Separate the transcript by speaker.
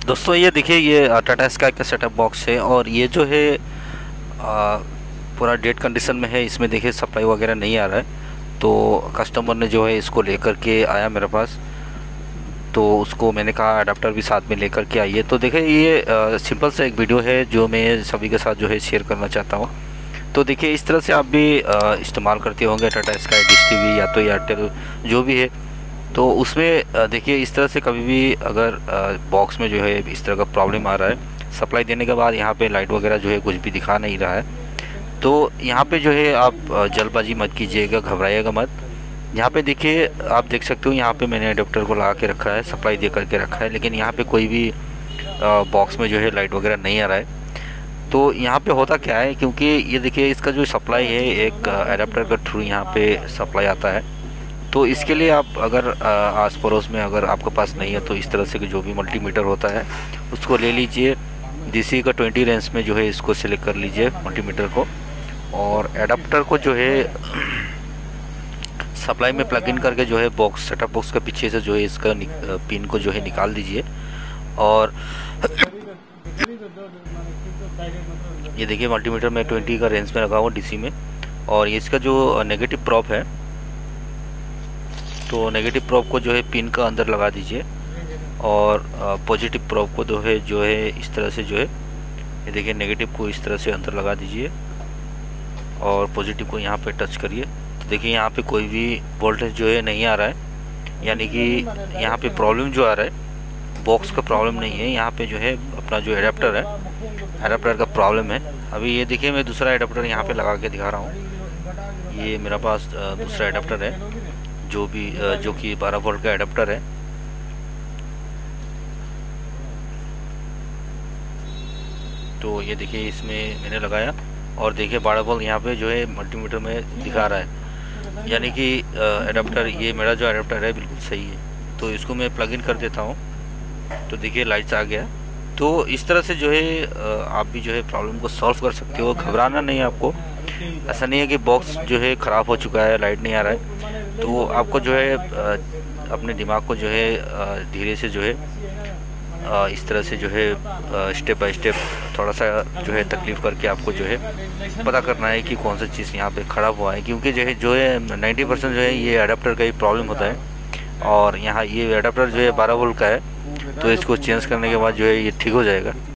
Speaker 1: दोस्तों ये देखिए, ये टाटा स्काई का सेटअप बॉक्स है और ये जो है पूरा डेड कंडीशन में है। इसमें देखिए सप्लाई वगैरह नहीं आ रहा है। तो कस्टमर ने जो है इसको लेकर के आया मेरे पास, तो उसको मैंने कहा अडाप्टर भी साथ में लेकर के आइए। तो देखिए ये सिंपल सा एक वीडियो है जो मैं सभी के साथ जो है शेयर करना चाहता हूँ। तो देखिए इस तरह से आप भी इस्तेमाल करते होंगे टाटा स्काई डिश टीवी या तो एयरटेल जो भी है। तो उसमें देखिए इस तरह से कभी भी अगर बॉक्स में जो है इस तरह का प्रॉब्लम आ रहा है, सप्लाई देने के बाद यहाँ पे लाइट वगैरह जो है कुछ भी दिखा नहीं रहा है, तो यहाँ पे जो है आप जल्दबाजी मत कीजिएगा, घबराइएगा मत। यहाँ पे देखिए आप देख सकते हो, यहाँ पे मैंने अडेप्टर को लगा के रखा है, सप्लाई दे करके रखा है, लेकिन यहाँ पे कोई भी बॉक्स में जो है लाइट वगैरह नहीं आ रहा है। तो यहाँ पे होता क्या है, क्योंकि ये देखिए इसका जो सप्लाई है एक अडेप्टर के थ्रू यहाँ पे सप्लाई आता है। तो इसके लिए आप अगर आस पड़ोस में अगर आपके पास नहीं है तो इस तरह से जो भी मल्टीमीटर होता है उसको ले लीजिए। डीसी का 20 रेंज में जो है इसको सिलेक्ट कर लीजिए मल्टीमीटर को, और एडाप्टर को जो है सप्लाई में प्लग इन करके जो है बॉक्स सेटअप बॉक्स के पीछे से जो है इसका पिन को जो है निकाल दीजिए। और ये देखिए मल्टीमीटर में 20 का रेंज में लगा हुआ डीसी में, और ये इसका जो नेगेटिव प्रॉप है, तो नेगेटिव प्रॉप को जो है पिन का अंदर लगा दीजिए, और पॉजिटिव प्रॉप को जो है इस तरह से जो है, ये देखिए नेगेटिव को इस तरह से अंदर लगा दीजिए और पॉजिटिव को यहाँ पे टच करिए। तो देखिए यहाँ पे कोई भी वोल्टेज जो है नहीं आ रहा है, यानी कि यहाँ पे प्रॉब्लम जो आ रहा है बॉक्स का प्रॉब्लम नहीं है, यहाँ पे जो है अपना जो एडाप्टर है, एडाप्टर का प्रॉब्लम है। अभी ये देखिए मैं दूसरा एडाप्टर यहाँ पे लगा के दिखा रहा हूँ। ये मेरा पास दूसरा एडाप्टर है जो कि 12 वोल्ट का एडाप्टर है। तो ये देखिए इसमें मैंने लगाया और देखिए 12 वोल्ट यहाँ पे जो है मल्टीमीटर में दिखा रहा है, यानी कि एडाप्टर, ये मेरा जो एडाप्टर है बिल्कुल सही है। तो इसको मैं प्लग इन कर देता हूँ, तो देखिए लाइट्स आ गया। तो इस तरह से जो है आप भी जो है प्रॉब्लम को सॉल्व कर सकते हो, घबराना नहीं है आपको। ऐसा नहीं है कि बॉक्स जो है ख़राब हो चुका है, लाइट नहीं आ रहा है, तो आपको जो है अपने दिमाग को जो है धीरे से जो है इस तरह से जो है स्टेप बाय स्टेप थोड़ा सा जो है तकलीफ़ करके आपको जो है पता करना है कि कौन सा चीज़ यहाँ पे ख़राब हुआ है। क्योंकि जो है 90% जो है ये एडाप्टर का ही प्रॉब्लम होता है, और यहाँ ये एडाप्टर जो है 12 वोल्ट का है, तो इसको चेंज करने के बाद जो है ये ठीक हो जाएगा।